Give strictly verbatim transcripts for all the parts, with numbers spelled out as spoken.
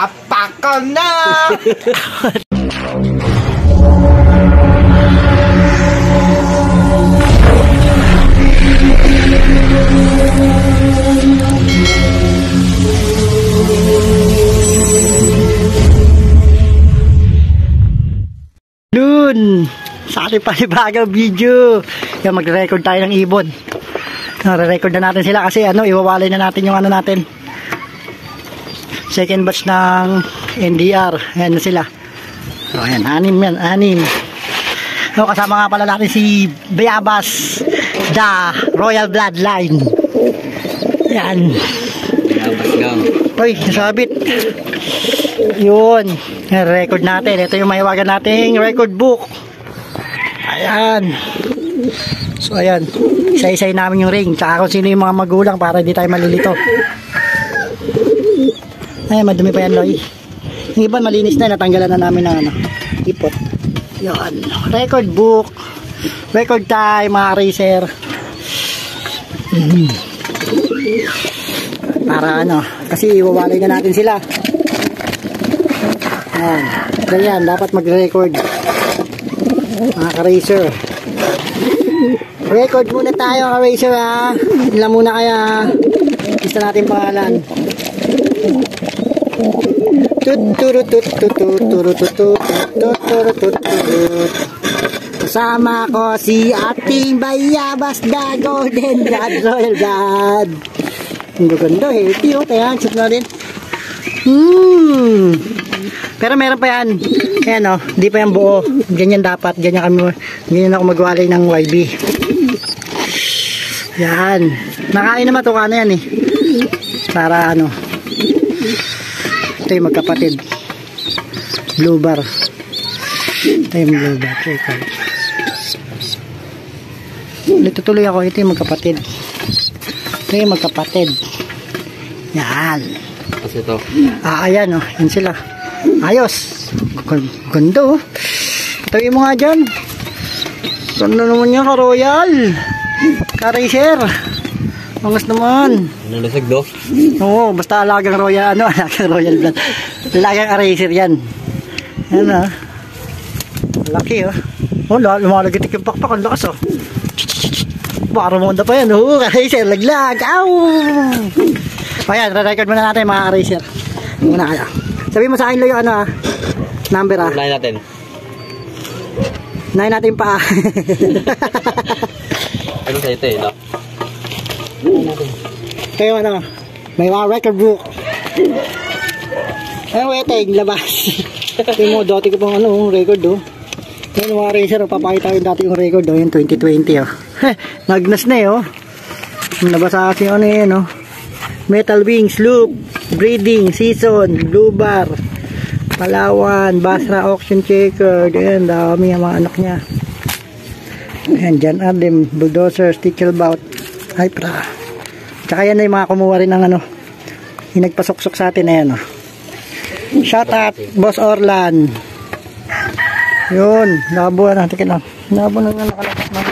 tapak ko na! Dun sa ating panibagang video, yung magre-record tayo ng ibon. Nare-record na natin sila kasi ano, iwawalay na natin yung ano natin, second batch ng N D R. Ayan na sila. So ayan, anim yan, anim. So, kasama nga pala natin si Bayabas, the Royal Bloodline. Ayan. Bayabas gang. Uy, nasabit. Yun, record natin. Ito yung mahiwagan nating record book. Ayan. So ayan, isa-isay namin yung ring, tsaka kung sino yung mga magulang para hindi tayo malilito. Ayan, madumi pa yan, Loy. Yung iba malinis na, natanggalan na namin ng ano, ipot. Yun, record book, record time, mga racer. Para ano, kasi iwawalay na natin sila. Ayan, ganyan, dapat mag-record mga ka-racer. Record muna tayo, ka-racer, ha. Ilan muna kaya, lista natin pangalan. Kasama ko si ating Bayabas, the Golden Blood Royal Blood. Ang ganda, healthy, oh. Kaya, check natin. Hmm. Pero meron pa yan. Ayan, oh. Hindi pa yan buo. Ganyan dapat. Ganyan kami. Ganyan ako magwalay ng Y B. Yan. Nakain naman ito ka na yan, eh. Para ano. Ito yung magkapatid. Blue bar. Ito yung blue bar. Ito tuloy ako. Ito yung magkapatid. Ito yung magkapatid. Yan. Kasi ito. Ah, ayan, oh. Yan sila. Ayos. Ganda, oh. Patayin mo nga dyan. Ganda naman yan, ka-royal. Ka-racer. Angas naman. Nalasag, do? Oo, basta alagang royal, ano, alagang royal blood. Alagang ka-racer yan. Yan, ah. Laki, oh. Oh, lumalagitik yung pakpak. Ang lakas, oh. Baka rumonda pa yan, oh. Ka-racer, laglag. Ow! O yan, re-record muna natin, mga ka-racer. Muna kaya. Sabi mo sa akin, Loyo, ano, ah. Number, ah. Unahin natin. Unahin natin pa. Ano sa ito, eh, no? Kayo, ano, may mga record book. Ay, weteng, labas. Sabi mo, dati ko pang, ano, record, oh. Yan, mga racer, oh, papakita yung dati yung record, oh, yung twenty twenty, oh. Nagnas na, eh, oh. Nabasa kasi, ano, yun, oh. Metal Wings, Loop, Breeding, Season, Blue Bar, Palawan, Basra, Auction Checker. Ayan, dami ang mga anak niya. Ayan, John Adem, Bulldozer, Stickelbout, Hypra. Tsaka yan na yung mga kumuha rin ng ano, yung nagpasuksok sa atin. Ayan, oh. Shout out, Boss Orlan. Yun, labo na, tika lang. Labo na nga nakalakas na.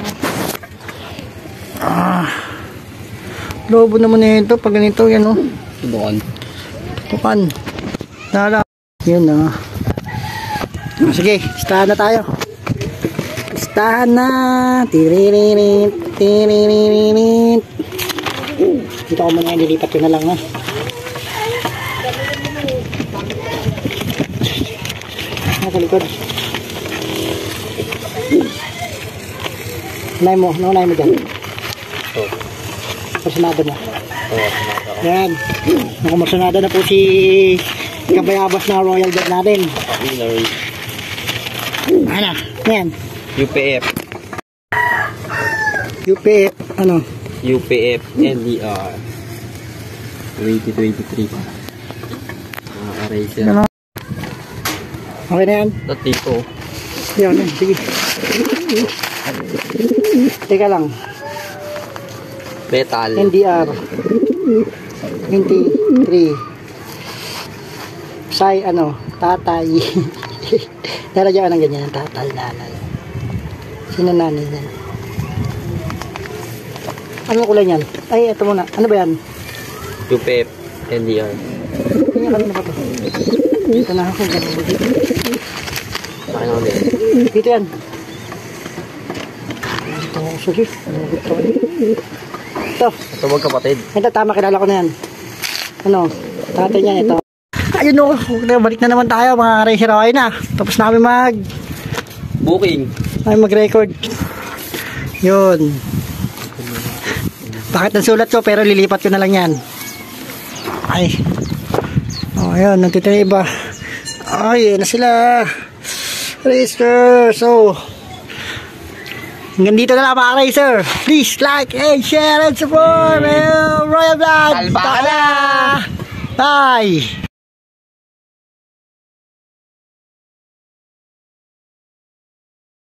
Ah, lobo naman ito pag ganito, yan, oh. Tubukan. Tubukan. Nala. Yun, oh. Oh, sige, listahan na tayo. Listahan na. Tiriririt. Tiriririt. Dito ko muna, nilipat ko na lang, ha. Nakalikod. Unay mo, unay mo dyan. Oo. Personado mo. Oo. Yan. Nakamarsunado na po si Kabayabas na Royal Blood natin. Ano? Yan. U P F. U P F. Ano? U P F N D R twenty twenty-three. Mga ka-racer. Ano? Okay na yan? Ito tipo. Yan. Sige. Teka lang. Metal. N D R twenty-three. Say ano, tatay. Nalagyan ka ng ganyan, tatay, nanay. Sino nanay yan? Ano kulay yan? Ay, ito muna. Ano ba yan? U P F N D R. Kanya kanina pa to. Dito na ako. Pakin ako din. Dito yan. Dito ako sa lift. Ito. Ito wag kapatid. Ito, tama, kilala ko na yan. Ano? Tatay niyan, ito. Ayun o. Balik na naman tayo mga racer. Okay na. Tapos na kami mag... Booking. Ay, mag-record. Yun. Bakit nasulat ko pero lilipat ko na lang yan. Ay. Oh, ayun. Nagtitira iba. Ay, yun na sila. Racer. So, hanggang dito na lang mga racer. Please like and share and support. Royal Vlog. Talbaka na. Bye.